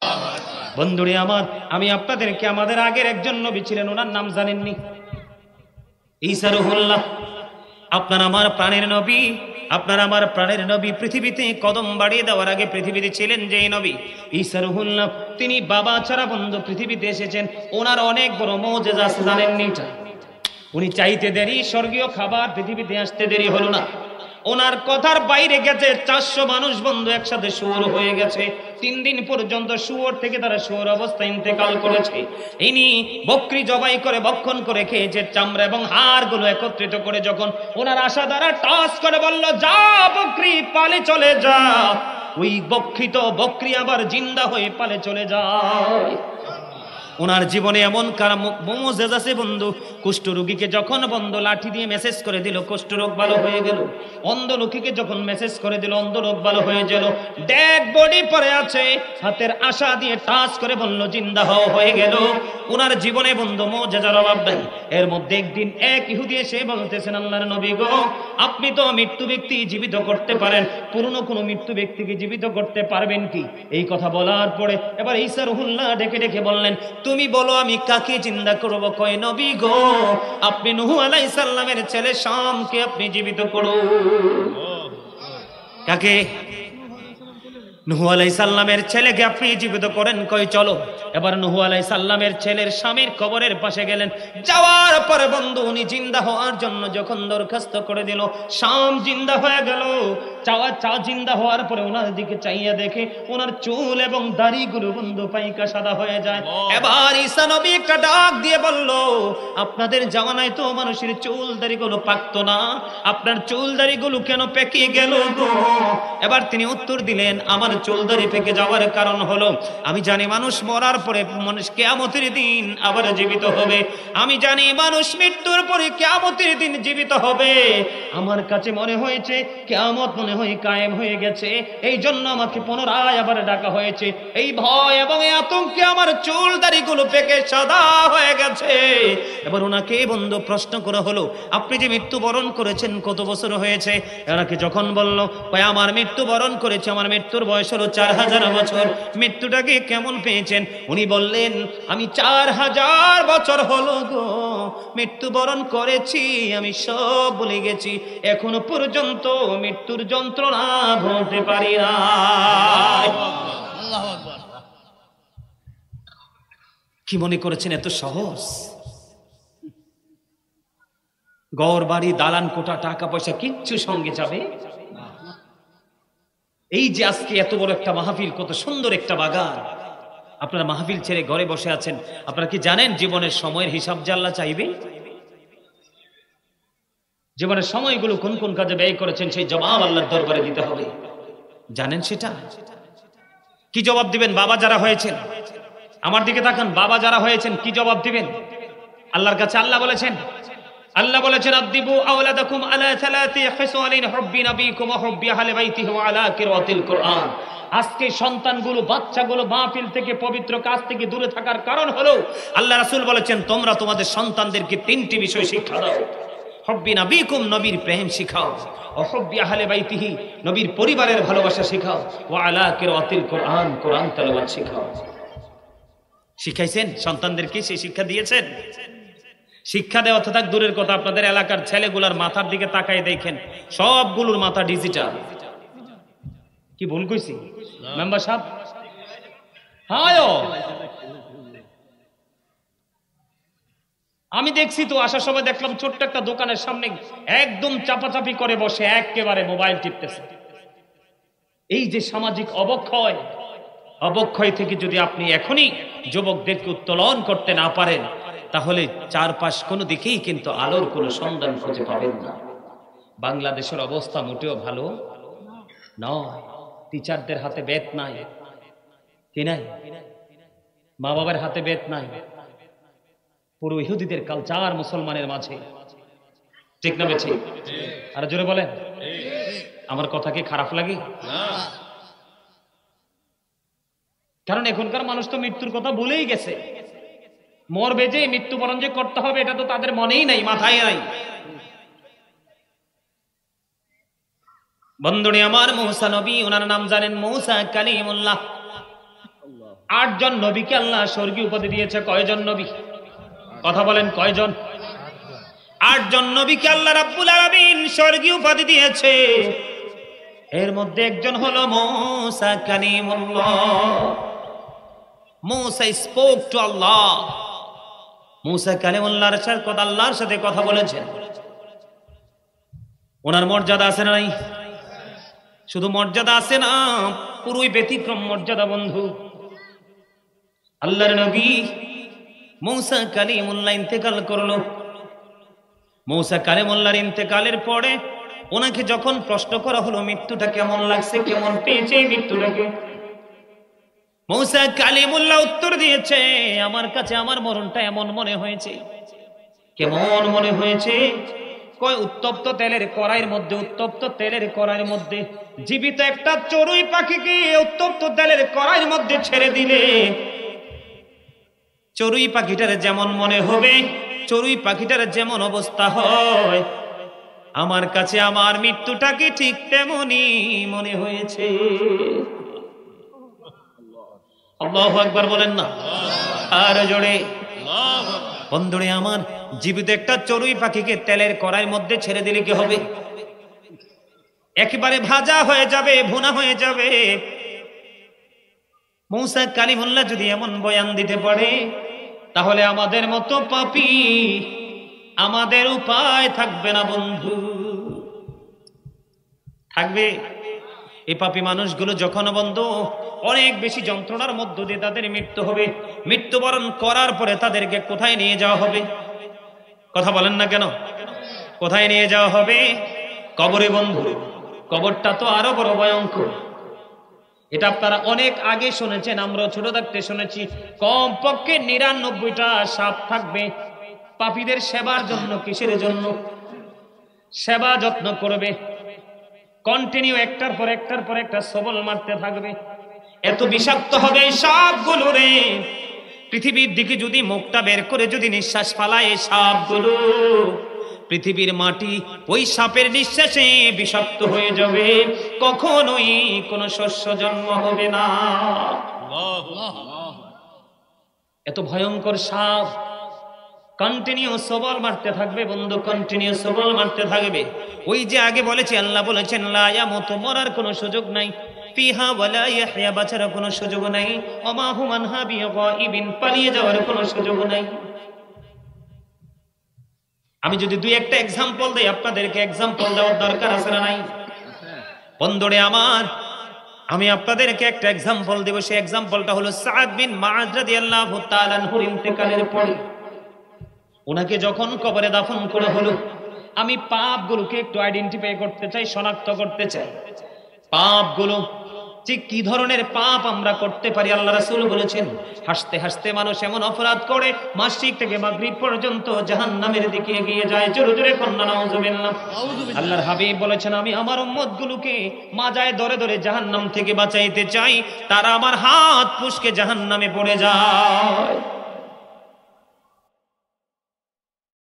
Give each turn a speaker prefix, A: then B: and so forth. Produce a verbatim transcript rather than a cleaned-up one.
A: বন্ধুরে আমার, আমি আপনাদেরকে আমাদের আগের একজন নবী ছিলেন, ওনার নাম জানেননি? ঈসা রূহুল্লাহ। আপনার আমার প্রাণের নবী, আপনার আমার প্রাণের নবী পৃথিবীতে কদম বাড়িয়ে দেওয়ার আগে পৃথিবীতে ছিলেন যে নবী ঈসা রূহুল্লাহ, তিনি বাবা ছাড়া বন্ধু পৃথিবীতে এসেছেন। ওনার অনেক বড় মুজিজা আছে, জানেননি? উনি চাইতে দেরি, স্বর্গীয় খাবার পৃথিবীতে আসতে দেরি হলো না। ওনার কথার বাইরে গেছে চারশো মানুষ বন্ধু একসাথে শুয়োর হয়ে গেছে। তিন দিন পর্যন্ত শুয়োর থেকে তারা শুয়োর অবস্থায় ইন্তেকাল করেছে। ইনি বকরি জবাই করে ভক্ষণ করে খেয়েছে, চামড়া এবং হাড় গুলো একত্রিত করে যখন ওনার আশা দ্বারা টাচ করে বলল, যা বকরি পালে চলে যা, ওই বক্ষিত বকরি আবার জিন্দা হয়ে পালে চলে যায়। ওনার জীবনে এমন মুজিজা আছে বন্ধু, কুষ্ঠ রোগীকে যখন বন্ধ লাঠি দিয়ে মেসেজ করে দিল কুষ্ঠ রোগ ভালো হয়ে গেল। অন্ধ লোকীকে যখন মেসেজ করে দিল অন্ধ রোগ ভালো হয়ে গেল। ডেড বডি পড়ে আছে, হাতের আশা দিয়ে টাচ করে বলল জিন্দা হও, হয়ে গেল। ওনার জীবনে বন্ধু মুজিজার অভাব নাই। এর মধ্যে একদিন এক ইহুদি এসে বলতেছেন, আল্লাহর নবী গো, আপনি তো মৃত্যু ব্যক্তি জীবিত করতে পারেন, পুরনো কোনো মৃত্যু ব্যক্তিকে জীবিত করতে পারবেন কি? এই কথা বলার পরে এবার ঈসা রূহুল্লাহ ডেকে ডেকে বললেন, তুমি বলো আমি কাকে জিন্দা করব? কয় নবী গো, আপনি নূহ আলাইহিস সালামের ছেলে শামকে আপনি জীবিত করো। কাকে? নূহ আলাইহিস সালামের ছেলেকে আপনি জীবিত করেন। কই চলো। এবার নূহ আলাইহিস সালামের ছেলের স্বামীর কবরের পাশে গেলেন। যাওয়ার পরে বন্ধু উনি জিন্দা হওয়ার জন্য যখন দরখাস্ত করে দিল, শাম জিন্দা হয়ে গেল। চাওয়া চা জিন্দা হওয়ার পরে ওনার দিকে চাইয়া দেখে ওনার চুল এবং দাড়িগুলো বন্ধু পাইকা সাদা হয়ে যায়। এবার ঈসা নবী একটা ডাক দিয়ে বলল, আপনাদের জামানায় তো মানুষের চুল দাড়িগুলো পাকতো না, আপনার চুল দাড়িগুলো কেন পেকে গেল গো? এবার তিনি উত্তর দিলেন, আমার চুল দাড়ি পেকে যাওয়ার কারণ হলো, আমি জানি মানুষ মরার পরে মানুষ কিয়ামতের দিন আবার জীবিত হবে। আমি জানি মানুষ মৃত্যুর পরে কিয়ামতের দিন জীবিত হবে। আমার কাছে মনে হয়েছে কিয়ামত মনে হয় কায়েম হয়ে গেছে, এই জন্য আমাকে পুনরায় আবার ডাকা হয়েছে। এই ভয় এবং এই আতঙ্কে আমার চুল দাড়িগুলো পেকে সাদা হয়ে গেছে। এবার ওনাকে বন্ধু প্রশ্ন করা হলো, আপনি যে মৃত্যুবরণ করেছেন কত বছর হয়েছে? ওনাকে যখন বলল, ভাই আমার মৃত্যুবরণ করেছে, আমার মৃত্যুর বয়স হলো চার হাজার বছর। মৃত্যুটাকে কেমন পেয়েছেন? উনি বললেন, আমি চার হাজার বছর হলো গো মৃত্যুবরণ করেছি, আমি সব ভুলে গেছি, এখনো পর্যন্ত মৃত্যুর যন্ত্রণা ভুলতে পারি না। কি মনে করেছেন এত সহজ? ঘর বাড়ি দালান কোঠা টাকা পয়সা কিচ্ছু সঙ্গে যাবে? এই যে আজকে এত বড় একটা মাহফিল, কত সুন্দর একটা বাগান, আপনারা মাহফিল ছেড়ে ঘরে বসে আছেন। আপনারা কি জানেন জীবনের সময়ের হিসাব যে আল্লাহ চাইবে? জীবনের সময়গুলো কোন কোন কাজে ব্যয় করেছেন সেই জবাব আল্লাহর দরবারে দিতে হবে। জানেন সেটা? কি জবাব দিবেন? বাবা যারা হয়েছেন, আমার দিকে তাকান, বাবা যারা হয়েছেন কি জবাব দিবেন আল্লাহর কাছে? আল্লাহ বলেছেন, আল্লাহ বলেছেন, আদিবু আওলাদাকুম আলা সালাতি খিসালিন হুব্বি নবিকুম ওয়া হুব্বি আহলি বাইতিহি ওয়া আলা কিরাতিল কুরআন। আজকে সন্তানগুলো বাচ্চাগুলো মাহফিল থেকে পবিত্র কাজ থেকে দূরে থাকার কারণ হলো আল্লাহ রাসূল বলেছেন, তোমরা তোমাদের সন্তানদেরকে তিনটি বিষয় শিক্ষা দাও। হুব্বি নবিকুম, নবীর প্রেম শিখাও। ওয়া হুব্বি আহলি বাইতিহি, নবীর পরিবারের ভালোবাসা শিখাও। ওয়া আলা কিরাতিল কুরআন, কোরআন তেলাওয়াত শিখাও। শিখাইছেন সন্তানদেরকে? সেই শিক্ষা দিয়েছেন? শিক্ষা দেওয়া তো থাক দূরের কথা, আপনাদের এলাকার ছেলেগুলার মাথার দিকে তাকায় দেখেন, সবগুলোর মাথা ডিজিটাল। কি ভুল কইছি মেম্বার সাহেব? হ্যাঁ, আমি দেখছি তো, আসার সময় দেখলাম ছোট্ট একটা দোকানের সামনে একদম চাপাচাপি করে বসে একেবারে মোবাইল টিপতেছে। এই যে সামাজিক অবক্ষয়, অবক্ষয় থেকে যদি আপনি এখনই যুবকদেরকে উত্তোলন করতে না পারেন, তাহলে চারপাশ কোনো দিকেই কিন্তু আলোর কোনো সন্ধান খুঁজে পাবেন না। বাংলাদেশের অবস্থা মোটেও ভালো নয়। টিচারদের হাতে বেত নাই, কি নাই? মা বাবার হাতে বেত নাই। পুরো ইহুদিদের কালচার মুসলমানের মাঝে, ঠিক না বেছে? আর জোরে বলেন, আমার কথা কি খারাপ লাগে? কারণ এখনকার মানুষ তো মৃত্যুর কথা ভুলেই গেছে। মরবে যে, মৃত্যুবরণ যে করতে হবে, এটা তো তাদের মনেই নাই, মাথায় নাই। বন্ধুরে আমার, মুসা নবী, ওনার নাম জানেন? মুসা কালিমুল্লাহ। আটজন নবীকে আল্লাহ স্বর্গীয় উপাধি দিয়েছে। কয়জন নবী? কথা বলেন কয়জন? আটজন নবীকে আল্লাহ রাব্বুল আলামিন স্বর্গীয় উপাধি দিয়েছে। এর মধ্যে একজন হলো মূসা কালিমুল্লাহ। Musa spoke to Allah. মূসা কালিমুল্লাহর সাথে কথা আল্লাহর সাথে কথা বলেছেন। ওনার মর্যাদা আছে না নাই? শুধু মর্যাদা আছে না, পুরোই ব্যতিক্রম মর্যাদা বন্ধু। আল্লাহর নবী মূসা কালিমুল্লাহ ইন্তেকাল করলো। মূসা কালিমুল্লাহর ইন্তেকালের পরে ওনাকে যখন প্রশ্ন করা হলো মৃত্যুটা কেমন লাগছে, কেমন পেয়েছে মৃত্যুটাকে, মূসা কালিমুল্লাহ উত্তর দিয়েছে, আমার কাছে আমার মরণটা এমন মনে হয়েছে। কেমন মনে হয়েছে? কয় উত্তপ্ত তেলের কড়াইয়ের মধ্যে, উত্তপ্ত তেলের কড়াইয়ের মধ্যে জীবিত একটা চড়ুই পাখিকে উত্তপ্ত তেলের কড়াইয়ের মধ্যে ছেড়ে দিলে চড়ুই পাখিটার যেমন মনে হবে, চড়ুই পাখিটার যেমন অবস্থা হয়, আমার কাছে আমার মৃত্যুটাকে ঠিক তেমনই মনে হয়েছে। আল্লাহু আকবার বলেন না আর জোরে। বন্ধুরে আমার, জীবিত একটা চড়ুই পাখিকে তেলের কড়াইয়ের মধ্যে ছেড়ে দিলে কি হবে? একেবারে ভাজা হয়ে যাবে, ভুনা হয়ে যাবে। মূসা কালিমুল্লাহ যদি এমন বয়ান দিতে পারে, তাহলে আমাদের মতো পাপী আমাদের উপায় থাকবে না বন্ধু। থাকবে? এই পাপী মানুষগুলো যখন বন্ধু অনেক বেশি যন্ত্রণার মধ্য দিয়ে তাদের মৃত্যু হবে, মৃত্যুবরণ করার পরে তাদেরকে কোথায় নিয়ে যাওয়া হবে? কথা বলেন না কেন? কোথায় নিয়ে যাওয়া হবে? কবরে বন্ধু। কবরটা তো আরো বড় ভয়ঙ্কর। এটা আপনারা অনেক আগে শুনেছেন, আমরা ছোট থাকতে শুনেছি। কমপক্ষে নিরানব্বইটা সাপ থাকবে পাপীদের সেবার জন্য। কিসের জন্য? সেবা যত্ন করবে, কন্টিনিউ একটার পর একটার পর একটা সবল মারতে থাকবে। এত বিষাক্ত হবে এই সাপগুলো রে, পৃথিবীর দিকে যদি মুখটা বের করে যদি নিঃশ্বাস ফালায় এই সাপগুলো, পৃথিবীর মাটি ওই সাপের নিঃশ্বাসে বিষাক্ত হয়ে যাবে, কখনোই কোনো শস্য জন্ম হবে না। এত ভয়ঙ্কর সাপ কন্টিনিউ সবল মারতে থাকবে বন্ধু, কন্টিনিউ সবল মারতে থাকবে। ওই যে আগে বলেছি, আল্লাহ বলেছেন লা ইয়ামুতু, মরার কোনো সুযোগ নাই, ফিহা ওয়ালা ইয়াহইয়া, বাঁচার কোনো সুযোগ নাই, ওমা হুম আনহা বিগাইবিন, পালিয়ে যাওয়ার কোনো সুযোগ নাই। আমি যদি দুই একটা এক্সাম্পল দেই, আপনাদেরকে এক্সাম্পল দেওয়ার দরকার আছে না নাই? বন্ধুরে আমার, আমি আপনাদেরকে একটা এক্সাম্পল দেব। সেই এক্সাম্পলটা হলো সাদ বিন মুআয রাদিয়াল্লাহু তাআলা আনহুর ইন্তেকালের পরে ওনাকে যখন কবরে দাফন করা হলো, আমি পাপগুলোকে একটু আইডেন্টিফাই করতে চাই, শনাক্ত করতে চাই। পাপগুলো যে কি ধরনের পাপ আমরা করতে পারি। আল্লাহ রাসূল বলেছেন, হাসতে হাসতে মানুষ এমন অপরাধ করে মাসরিক থেকে মাগরিব পর্যন্ত জাহান্নামের দিকে এগিয়ে যায়। জোরে জোরে কন্যা নাউযুবিল্লাহ। আল্লাহর হাবিব বলেছেন, আমি আমার উম্মতগুলোকে মাজায় ধরে ধরে জাহান্নাম থেকে বাঁচাইতে চাই, তারা আমার হাত পুশকে জাহান্নামে পড়ে যায়।